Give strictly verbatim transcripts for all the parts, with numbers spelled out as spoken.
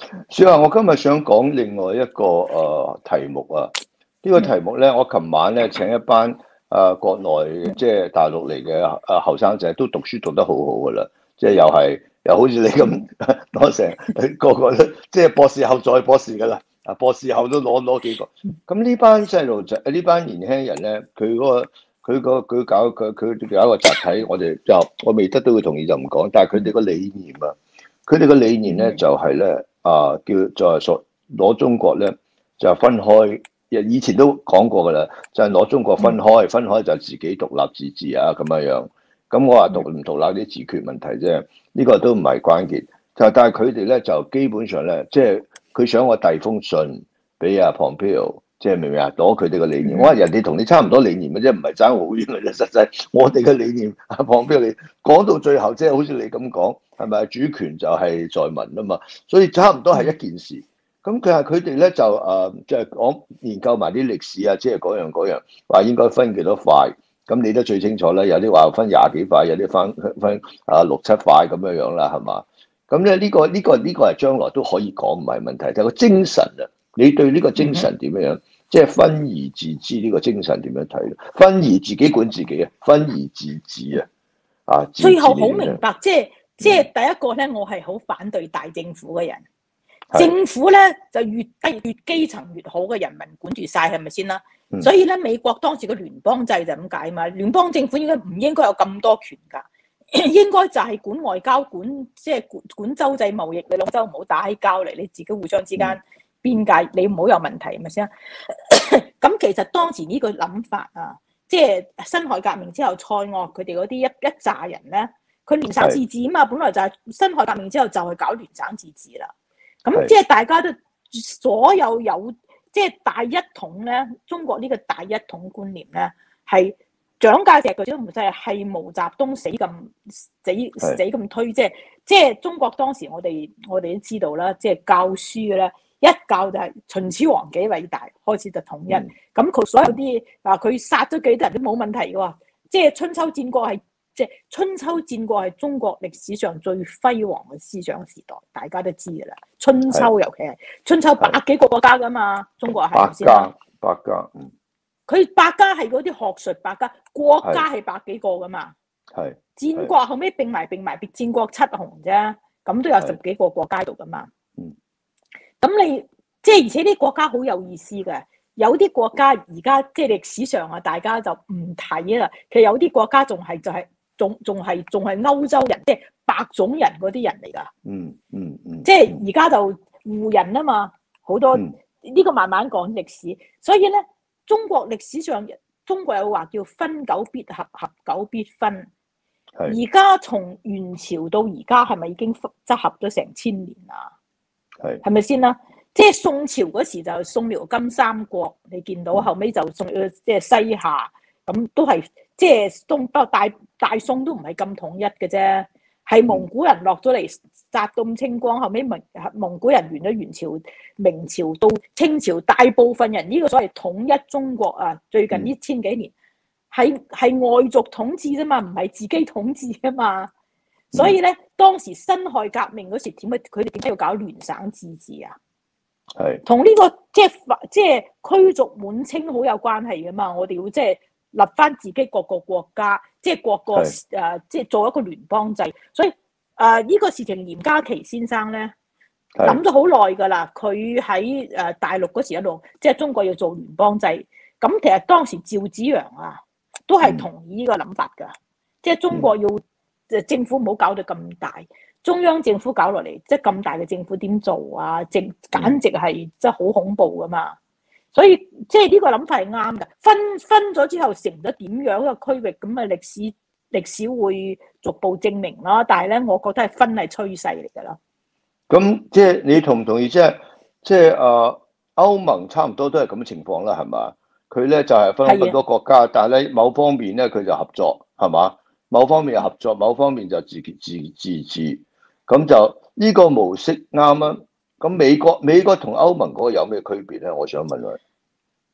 所以話我今日想講另外一個誒、呃、題目啊，呢、這個題目咧，我琴晚咧請一班誒、呃、國內即係大陸嚟嘅誒後生仔，都讀書讀得好好噶啦，即係又係又好似你咁攞成個個都即係博士後再博士噶啦，啊博士後都攞攞幾個。咁呢班細路仔呢班年輕人咧，佢嗰、個佢個佢搞佢佢搞一個集體，我哋就我未得到佢同意就唔講，但係佢哋個理念啊。佢哋嘅理念咧就係咧啊，叫就係說攞中國咧就分開，以前都講過噶啦，就係攞中國分開，分開就自己獨立自治啊咁樣樣。咁我話獨唔獨立啲自決問題啫，呢個都唔係關鍵。就但係佢哋咧就基本上咧，即係佢想我遞封信俾阿 Pompeo，即係明唔明啊？攞佢哋嘅理念。我話人哋同你差唔多理念嘅啫，唔係爭好遠嘅啫。實際我哋嘅理念，阿 Pompeo 你講到最後，即係好似你咁講。係咪主權就係在民啊嘛？所以差唔多係一件事。咁佢話佢哋咧就誒，即係講研究埋啲歷史啊，即係嗰樣嗰樣，話應該分幾多塊。咁你都最清楚啦，有啲話分廿幾塊，有啲分分啊六七塊咁樣樣啦，係嘛？咁咧呢個呢個呢個係將來都可以講，唔係問題。但係個精神啊，你對呢個精神點樣樣？即係分而治之呢個精神點樣睇？分而自己管自己啊，分而治之啊，啊！ 最後好明白，即係。即係第一個咧，我係好反對大政府嘅人。政府咧就越低越基層越好嘅人民管住晒，係咪先啦？嗯、所以咧，美國當時嘅聯邦制就咁解嘛。聯邦政府應該唔應該有咁多權㗎？應該就係管外交、管即係管管州際貿易。你兩州唔好打起交嚟，你自己互相之間邊界你唔好有問題，係咪先？咁其實當時呢個諗法啊，即係辛亥革命之後，蔡鍔佢哋嗰啲一一紮人咧。佢聯省自治啊嘛，本來就係辛亥革命之後就係搞聯省自治啦。咁即係大家都所有有即係、就是、大一統咧，中國呢個大一統觀念咧，係蔣介石嗰啲都唔使係毛澤東死咁死死咁推，即係即係中國當時我哋我哋都知道啦，即、就、係、是、教書嘅咧，一教就係秦始皇幾偉大，開始就統一。咁佢、嗯、所有啲嗱佢殺咗幾多人都冇問題嘅喎，即係春秋戰國係。即係春秋戰國係中國歷史上最輝煌嘅思想時代，大家都知噶啦。春秋尤其係春秋百幾個國家噶嘛，中國係百家百家，嗯， 佢百家係嗰啲學術百家，國家係百幾個噶嘛。係戰國後尾並埋並埋，別戰國七雄啫，咁都有十幾個國家度噶嘛。嗯，咁你即係而且啲國家好有意思嘅。有啲國家而家即係歷史上啊，大家就唔睇啦。其實有啲國家仲係就係、是。仲仲係仲係歐洲人，即係白種人嗰啲人嚟㗎。嗯嗯嗯。即係而家就胡人啊嘛，好多呢、嗯、個慢慢講歷史。所以咧，中國歷史上，中國有話叫分久必合，合久必分。而家從元朝到而家，係咪已經執合咗成千年啊？係係咪先啦？即係宋朝嗰時就宋遼金三國，你見到後尾就宋即係西夏。咁都係即係東北大大宋都唔係咁統一嘅啫，係蒙古人落咗嚟殺到咁清光，後尾蒙蒙古人完咗元朝、明朝到清朝，大部分人呢個所謂統一中國啊，最近呢千幾年係係外族統治啫嘛，唔係自己統治啊嘛。所以咧，當時辛亥革命嗰時點解佢哋點解要搞聯省自治啊？係同呢個即係即係驅逐滿清好有關係噶嘛。我哋要即係。立翻自己各個國家，即係各個誒、呃，即係做一個聯邦制。所以誒，呢、呃這個事情嚴家琪先生咧諗咗好耐噶啦。佢喺誒大陸嗰時一路，即係中國要做聯邦制。咁其實當時趙紫陽啊，都係同意呢個諗法噶。嗯、即係中國要誒政府唔好搞到咁大，中央政府搞落嚟，即係咁大嘅政府點做啊？政簡直係即係好恐怖噶嘛。所以即係呢個諗法係啱嘅，分分咗之後成咗點樣一個區域，咁啊歷史歷史會逐步證明啦。但係咧，我覺得係分係趨勢嚟㗎啦。 咁即係你同唔同意？即係即係誒歐盟差唔多都係咁嘅情況啦，係嘛？佢咧就係分咁多國家，的但係咧某方面咧佢就合作，係嘛？某方面又合作，某方面就自自自治，咁就呢個模式啱啊！咁美國美國同歐盟嗰個有咩區別咧？我想問佢。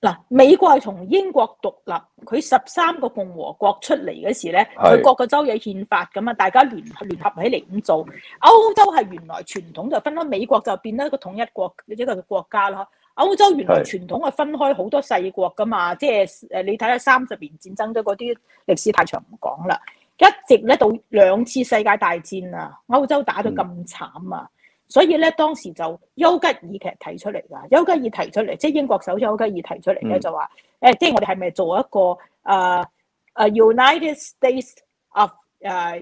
嗱，美國係從英國獨立，佢十三個共和國出嚟嗰時咧，佢各個州有憲法咁啊，大家聯聯合起嚟咁做。歐洲係原來傳統就分開，美國就變咗一個統一國一個國家啦。歐洲原來傳統係分開好多細國噶嘛，即係誒你睇下三十年戰爭都嗰啲歷史太長唔講啦，一直咧到兩次世界大戰啊，歐洲打到咁慘啊！嗯所以咧，當時就丘吉爾其實提出嚟㗎，丘吉爾提出嚟，即係英國首相丘吉爾提出嚟咧，就話誒，即係我哋係咪做一個誒誒、uh, United States of 誒、uh,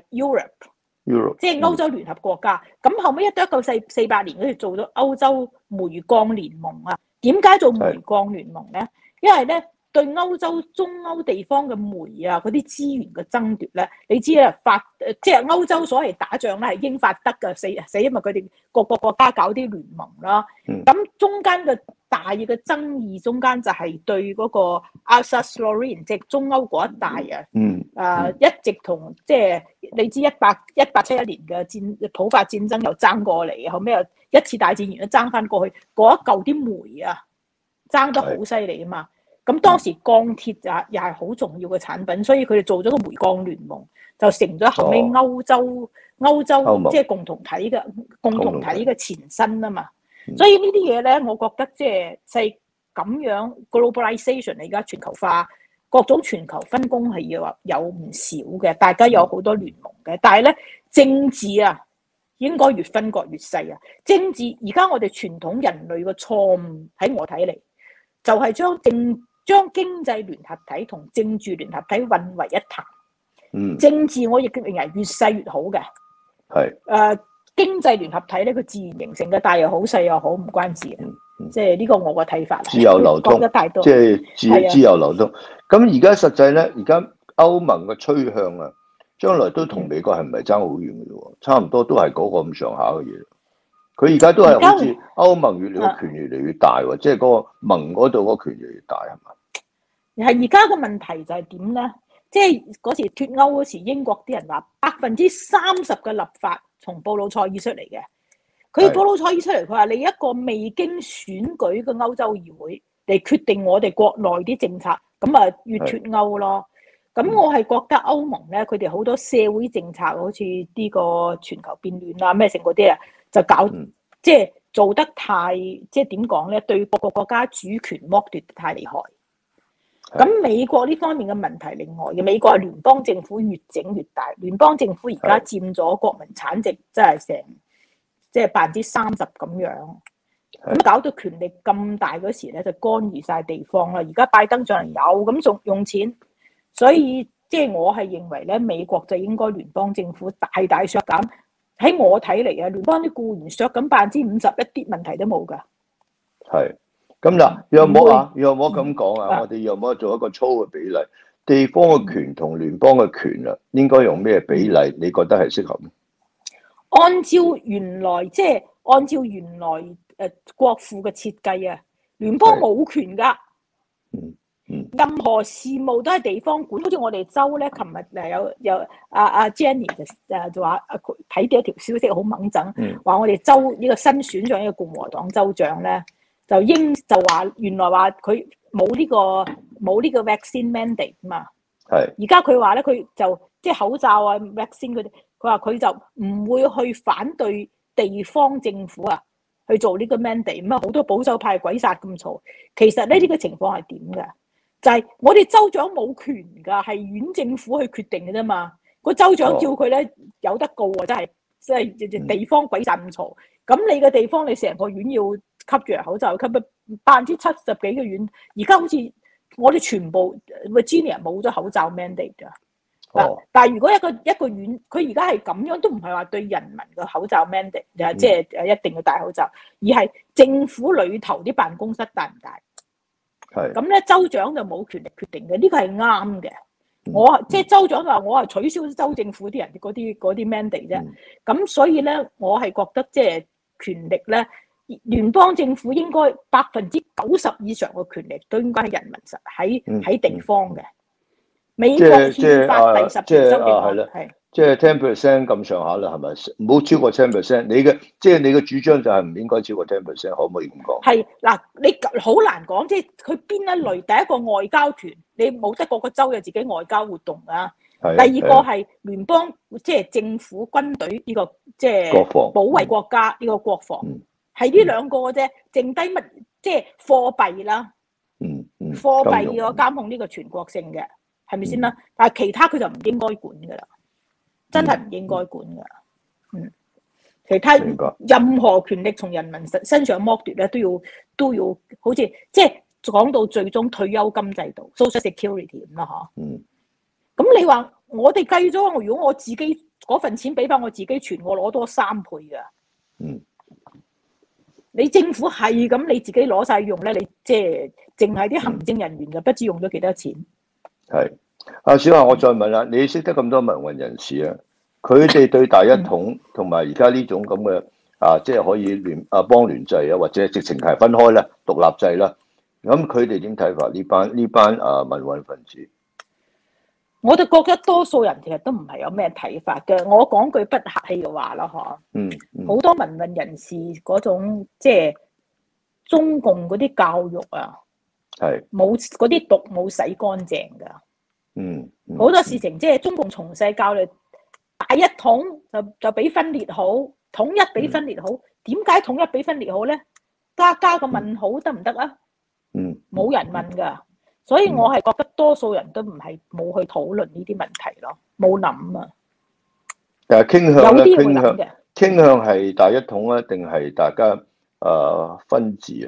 Europe， 即係歐洲聯合國家？咁、嗯、後尾一到一九四四八年嗰時做咗歐洲煤鋼聯盟啊。點解做煤鋼聯盟咧？因為咧對歐洲中歐地方嘅煤啊嗰啲資源嘅爭奪咧，你知啊法即係歐洲所謂打仗咧係英法德嘅死死，因為佢哋各個國家搞啲聯盟啦。咁、嗯、中間嘅大嘅爭議中間就係對嗰個 Alsace-Lorraine 即係中歐嗰一帶啊。嗯。誒、呃、一直同即係你知一八一八七一年嘅戰普法戰爭又爭過嚟，後尾又一次大戰完都爭翻過去嗰一嚿啲煤啊，爭得好犀利啊嘛。咁當時鋼鐵又又係好重要嘅產品，所以佢哋做咗個煤鋼聯盟，就成咗後尾歐洲、哦、歐洲即係共同體嘅共同體嘅前身啊嘛。嗯、所以呢啲嘢咧，我覺得即係係咁樣 globalization 而家全球化，各種全球分工係要有唔少嘅，大家有好多聯盟嘅。但係咧政治啊，應該越分割越細啊。政治而家我哋傳統人類嘅錯誤喺我睇嚟，就係、是、將政將經濟聯合體同政治聯合體混為一談。嗯，政治我亦認為越細越好嘅。係誒、呃，經濟聯合體咧，佢自然形成嘅，大又好細又好，唔關事嘅。嗯嗯、即係呢個我個睇法。自由流通，講得太多即係自自由流通。咁而家實際咧，而家歐盟嘅趨向啊，將來都同美國係唔係爭好遠嘅啫？差唔多都係嗰個咁上下嘅嘢。佢而家都係好似歐盟越嚟個權越嚟越大喎，即係嗰個盟嗰度嗰個權越嚟越大係嘛？係而家個問題就係點咧？即係嗰時脫歐嗰時，英國啲人話百分之三十嘅立法從布魯塞爾出嚟嘅。佢布魯塞爾出嚟，佢話你一個未經選舉嘅歐洲議會嚟決定我哋國內啲政策，咁啊越脫歐咯。咁我係覺得歐盟咧，佢哋好多社會政策，好似呢個全球變暖啊咩成嗰啲啊，就搞、嗯、即係做得太即係點講咧？對各個國家主權剝奪得太厲害。咁美國呢方面嘅問題，另外嘅美國係聯邦政府越整越大，聯邦政府而家佔咗國民產值，即係成即係百分之三十咁樣。咁搞到權力咁大嗰時咧，就干預晒地方啦。而家拜登上嚟有咁仲用錢，所以即係我係認為咧，美國就應該聯邦政府大大削減。喺我睇嚟啊，聯邦啲僱員削減百分之五十，一啲問題都冇㗎。係。咁嗱，有冇啊？有冇咁講啊？我哋有冇做一個粗嘅比例？地方嘅權同聯邦嘅權啊，應該用咩比例？你覺得係適合？按照原來即係、就是、按照原來誒、呃、國庫嘅設計啊，聯邦冇權㗎。嗯嗯。任何事務都係地方管，好似我哋州咧，琴日誒有有阿阿 Jenny 就誒就話睇到一條消息好猛整，話我哋州呢個新選上呢個共和黨州長咧。就應就話原來話佢冇呢個冇呢個 vaccine mandate 嘛，係而家佢話咧佢就即係口罩啊 vaccine 佢哋，佢話佢就唔會去反對地方政府啊去做呢個 mandate，咁啊好多保守派鬼殺咁嘈。其實咧呢、這個情況係點嘅？就係、是、我哋州長冇權㗎，係縣政府去決定嘅啫嘛。個州長叫佢咧有得告啊，真係即係地方鬼殺咁嘈。咁、嗯、你嘅地方你成個縣要吸住口罩，吸咗百分之七十幾嘅縣，而家好似我哋全部 Virginia 冇咗口罩 mandate 㗎。哦、但係如果一個一個縣，佢而家係咁樣，都唔係話對人民嘅口罩 mandate，嗯、即係誒一定要戴口罩，而係政府裏頭啲辦公室戴唔戴？係咁咧，州長就冇權力決定嘅，呢、呢個係啱嘅。我、嗯、即係州長話我係取消州政府啲人嗰啲嗰啲 mandate 啫。咁、嗯、所以咧，我係覺得即係權力咧。聯邦政府應該百分之九十以上嘅權力都應該係人民實喺喺地方嘅。美國憲法第十條修訂係即係 ten percent 咁上下啦，係咪？唔好超過 ten percent。你嘅即係你嘅主張就係唔應該超過 ten percent，可唔可以咁講？ 係嗱，你好難講，即係佢邊一類？第一個外交團，你冇得個個州有自己外交活動啊。第二個係聯邦，即係政府軍隊呢個，即係保衛國家呢個國防，係呢兩個嘅啫。剩低乜即係貨幣啦， 嗯嗯， 貨幣個監控呢個全國性嘅，係咪先啦？但係其他佢就唔應該管噶啦，真係唔應該管噶。嗯，其他任何權力從人民身身上剝奪咧，都要都要好似即係講到最終退休金制度 （social security） 咁啦，嗬。嗯。咁你話我哋計咗，如果我自己嗰份錢俾翻我自己存，我攞多三倍噶。嗯。你政府係咁，你自己攞晒用咧，你即係淨係啲行政人員就不知用咗幾多錢。係。 阿小華，我再問啦，你識得咁多民運人士啊？佢哋對大一統同埋而家呢種咁嘅啊，即係可以聯啊邦聯制啊，或者直情係分開啦、獨立制啦。咁佢哋點睇法？呢班呢班啊民運分子？ 我哋覺得多數人其實都唔係有咩睇法嘅。我講句不客氣嘅話啦，嗬、嗯，嗯，好多民運人士嗰種即係中共嗰啲教育啊，係冇嗰啲毒冇洗乾淨噶，嗯，好、嗯、多事情即係中共從細教你大一統就就比分裂好，統一比分裂好。點解統一比分裂好咧？加加個問號得唔得啊？嗯，冇人問噶。所以我係覺得多數人都唔係冇去討論呢啲問題咯，冇諗啊。 但係傾向咧，傾向傾向係大一統啊，定係大家誒、呃、分治啊？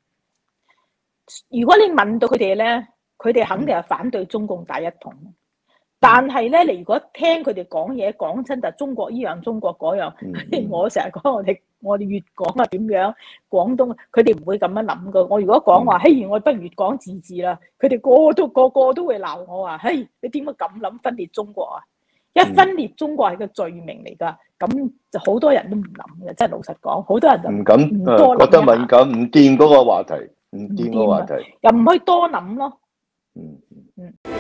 如果你問到佢哋咧，佢哋肯定係反對中共大一統。嗯、但係咧，你如果聽佢哋講嘢，講親就中國依樣，中國嗰樣。嗯、我成日講我哋。我哋粵港啊點樣？廣東佢哋唔會咁樣諗噶。我如果講話，嘿，我不如粵港自治啦，佢哋個個都個個都會鬧我話，嘿，你點解咁諗分裂中國啊？一分裂中國係個罪名嚟噶，咁就好多人都唔諗嘅。真係老實講，好多人就唔敢，唔多覺得敏感，唔掂嗰個話題，唔掂嗰個話題， 又唔可以多諗咯。嗯嗯。